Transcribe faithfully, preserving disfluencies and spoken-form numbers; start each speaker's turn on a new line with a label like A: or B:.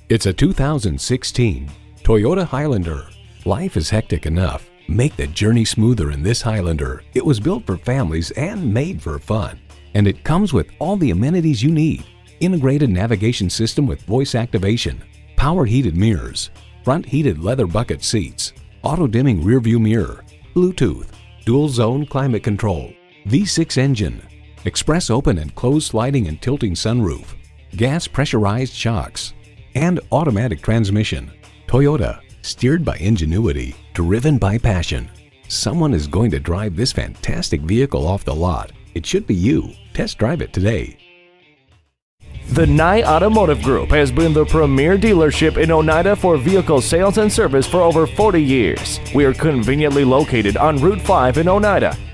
A: It's a two thousand sixteen Toyota Highlander. Life is hectic enough. Make the journey smoother in this Highlander. It was built for families and made for fun. And it comes with all the amenities you need. Integrated navigation system with voice activation, power heated mirrors, front heated leather bucket seats, auto-dimming rearview mirror, Bluetooth, dual zone climate control, V six engine, express open and closed sliding and tilting sunroof, gas pressurized shocks, and automatic transmission. Toyota, steered by ingenuity, driven by passion. Someone is going to drive this fantastic vehicle off the lot. It should be you. Test drive it today.
B: The Nye Automotive Group has been the premier dealership in Oneida for vehicle sales and service for over forty years. We are conveniently located on Route five in Oneida